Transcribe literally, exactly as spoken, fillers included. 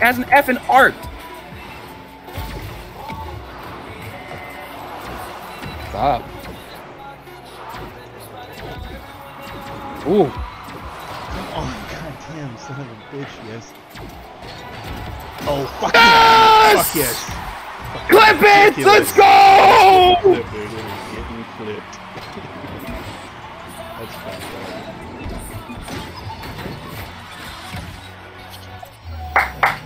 has an effing art. Stop. Ooh. Oh, goddamn, son of a bitch, yes. Oh, fuck yes! yes! Fuck yes! Clip it! Ridiculous. Let's go! Flip it, it is getting flipped. That's fine.